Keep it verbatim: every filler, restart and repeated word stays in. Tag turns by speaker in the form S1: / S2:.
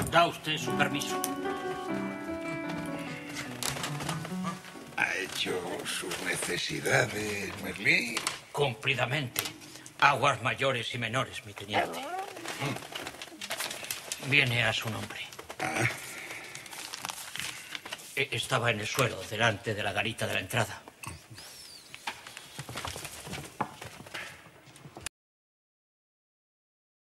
S1: Da usted su permiso.
S2: ¿Ha hecho sus necesidades, Merlín?
S1: Cumplidamente. Aguas mayores y menores, mi teniente. Viene a su nombre.
S2: Ah.
S1: Estaba en el suelo, delante de la garita de la entrada.